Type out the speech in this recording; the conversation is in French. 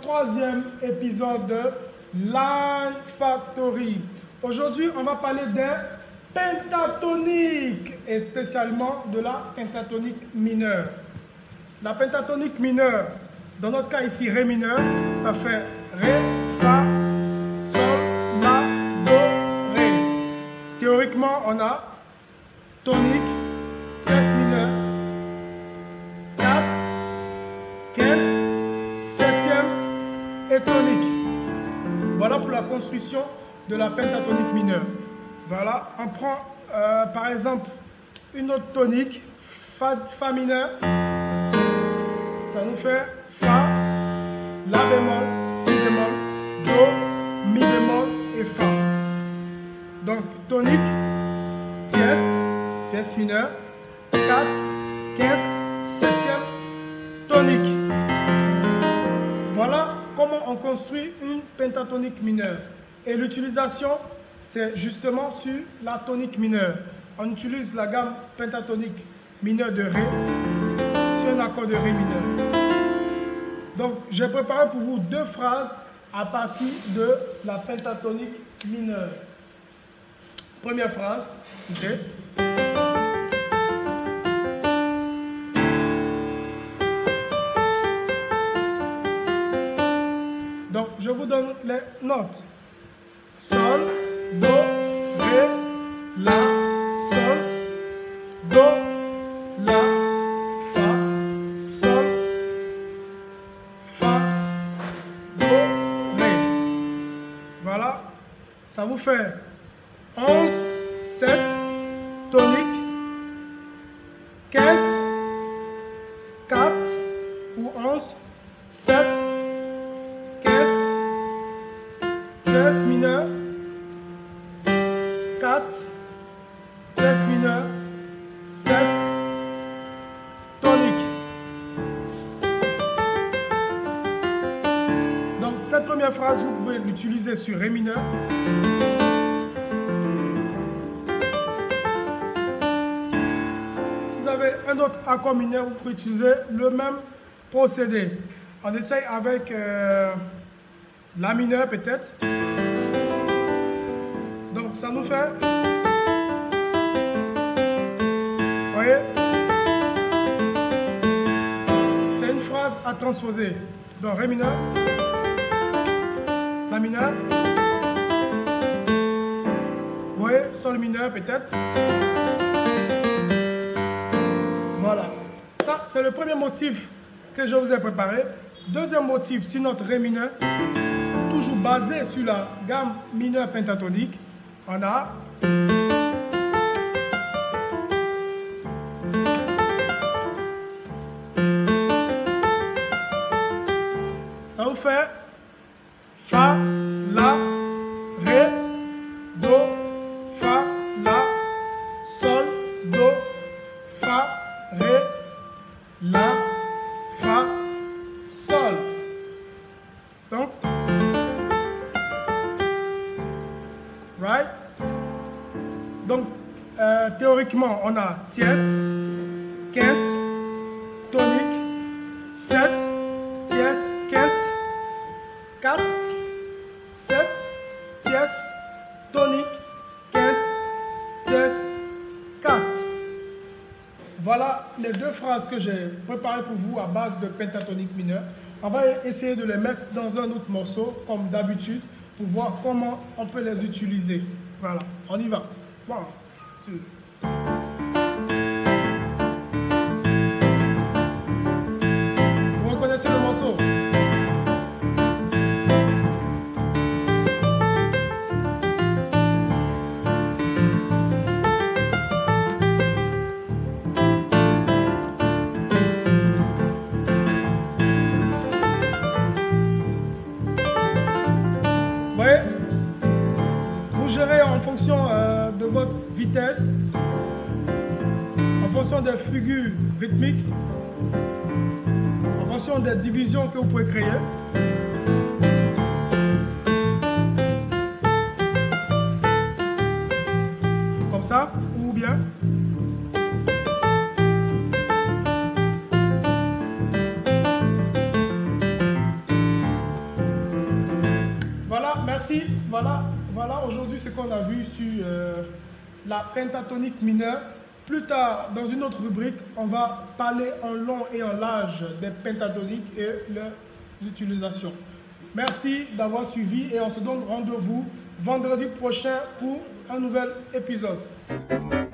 troisième épisode de Line Factory. Aujourd'hui, on va parler des pentatoniques et spécialement de la pentatonique mineure. La pentatonique mineure, dans notre cas ici, Ré mineur, ça fait Ré, Fa, Sol, La, Do, Ré. Théoriquement, on a tonique, tierce mineure, 4, quinte, septième et tonique. Voilà pour la construction de la pentatonique mineure. Voilà, on prend par exemple une autre tonique, Fa mineur, ça nous fait Fa, La bémol, Si bémol, Do, Mi bémol et Fa. Donc tonique, tierce mineure, 4, quinte, septième, tonique. Voilà comment on construit une pentatonique mineure. Et l'utilisation, c'est justement sur la tonique mineure. On utilise la gamme pentatonique mineure de Ré sur un accord de Ré mineur. Donc, j'ai préparé pour vous deux phrases à partir de la pentatonique mineure. Première phrase, ok. Donc, je vous donne les notes. Sol, Do, Ré, La, Sol, Do, La, Fa, Sol, Fa, Do, Ré. Voilà, ça vous fait 11, 7, tonique, quinte, 4 ou 11, 7, tierce mineure, 4, tierce mineure, 7, tonique. Donc cette première phrase, vous pouvez l'utiliser sur Ré mineur. Si vous avez un autre accord mineur, vous pouvez utiliser le même procédé. On essaye avec La mineur peut-être. Donc ça nous fait, vous voyez, c'est une phrase à transposer. Donc Ré mineur, La mineur, vous voyez, Sol mineur peut-être. Voilà, ça c'est le premier motif que je vous ai préparé. Deuxième motif sur notre Ré mineur, toujours basé sur la gamme mineure pentatonique. On a ça vous fait Fa, La, Ré, Do, Fa, La, Sol, Do, Fa, Ré, La, Fa, Sol. Donc, right? Donc, théoriquement, on a tierce, quinte, tonique, 7, tierce, quinte, 4, 7, tierce, tonique, quinte, tierce, 4. Voilà les deux phrases que j'ai préparées pour vous à base de pentatonique mineure. On va essayer de les mettre dans un autre morceau, comme d'habitude, pour voir comment on peut les utiliser. Voilà, on y va. 1, 2. Vous reconnaissez le morceau? Vous voyez? Vous gérez en fonction de votre vitesse, en fonction des figures rythmiques, en fonction des divisions que vous pouvez créer. Comme ça, ou bien voilà aujourd'hui ce qu'on a vu sur la pentatonique mineure. Plus tard, dans une autre rubrique, on va parler en long et en large des pentatoniques et leurs utilisations. Merci d'avoir suivi et on se donne rendez-vous vendredi prochain pour un nouvel épisode.